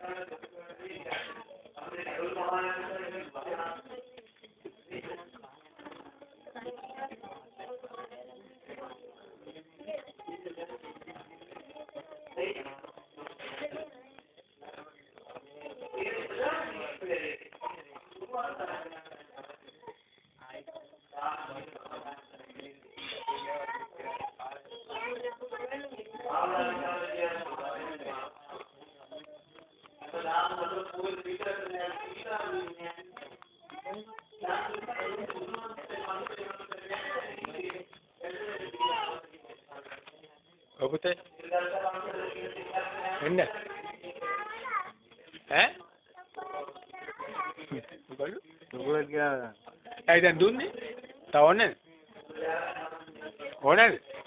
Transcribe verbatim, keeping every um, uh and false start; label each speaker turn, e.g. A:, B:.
A: Apa tu? Mana? Eh? Bukan? Bukan dia. Ay, dan dun ni? Tahu ni? Mana?